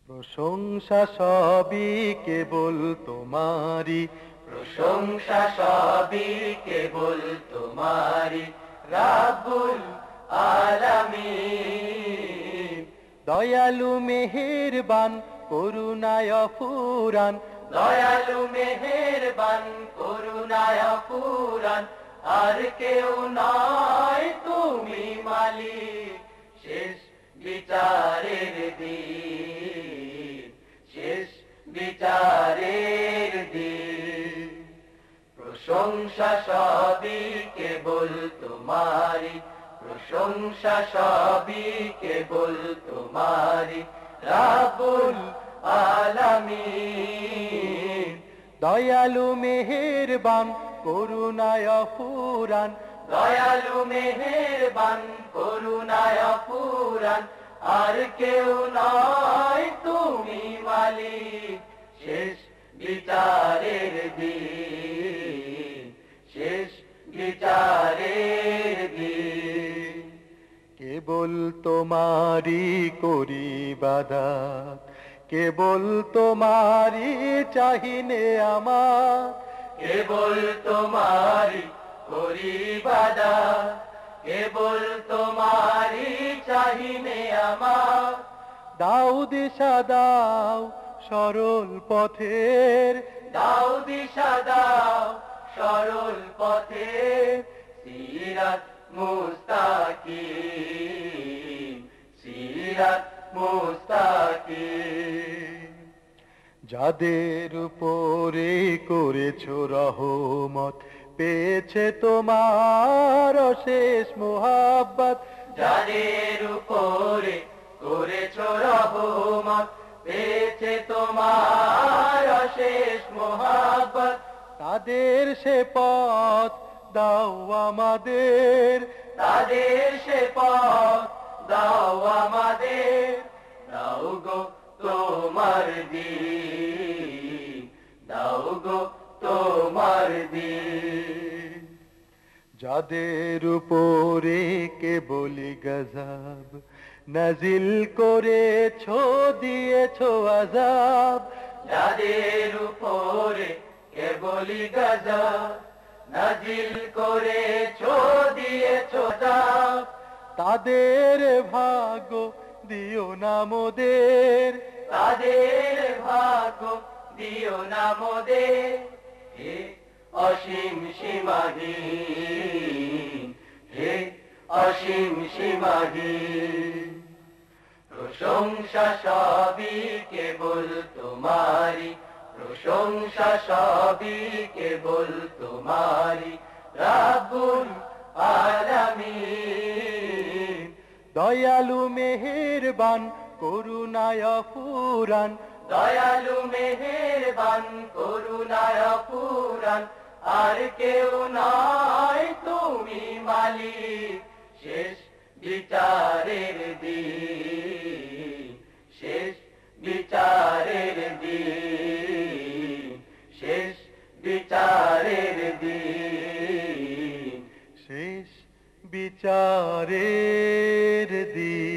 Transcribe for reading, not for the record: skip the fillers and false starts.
প্রশংসা সবই কেবল তোমারি, প্রশংসা সবই কেবল তোমারি, রাব্বুল আলামিন। দয়ালু মেহেরবান করুণায় ফুরান, দয়ালু মেহেরবান করুণায় ফুরান, আর কেউ নয় তুমি মালিক, শেষ বিচারের দিন, শেষ বিচারের দিন। প্রশংসা সবই কেবল তোমারি, প্রশংসা সবই কেবল তোমারি, রাব্বুল আলামিন। দয়ালু মেহেরবান করুণায় ফুরান, দয়ালু মেহেরবান করুণায় ফুরান, আর কেউ নয় তুমি মালিক, শেষ বিচারের দিন, শেষ বিচারের দিন। কেবল তোমারি করি ইবাদত, কেবল তোমারি চাহিনে আমার, কেবল তোমারি করি ইবাদত, কেবল তোমারি চাহিনে আমার। দাও দিশা দাও সরল পথের, দাও দিশা দাও সরল পথের, সিরাত মুস্তাকিম, সিরাত মুস্তাকিম। যাদের উপরে করেছো রহমত, পেয়েছে তোমার অশেষ মোহাব্বত। যাদের উপরে করেছো রহমত, পেয়েছে তোমার অশেষ মোহাব্বত। তাদের সে পথ দাও আমাদের, তাদের সে পথ দাও আমাদের, দাও গো তোমার দিন, দাও গো তোমার দিন। যাদের উপরে কেবলি গজব নাজিল করেছো, দিয়েছো আযাব। যাদের উপরে কেবলি গজব নাজিল করেছো, দিয়েছো আযাব। তাদের ভাগ্য দিও না মোদের, তাদের ভাগ্য দিও না মোদের, হে অসীম সীমাহীন, হে অসীম সীমাহীন। প্রশংসা সবই কেবল তোমারি, প্রশংসা সবই কেবল তোমারি, রাব্বুল আলামিন। দয়ালু মেহেরবান করুণায় ফুরান, দয়ালু মেহেরবান করুণায় ফুরান, আর কেউ নয় তুমি মালিক, শেষ বিচারের দিন, শেষ বিচারের দিন, শেষ বিচারের দিন। শেষ বিচারের দিন।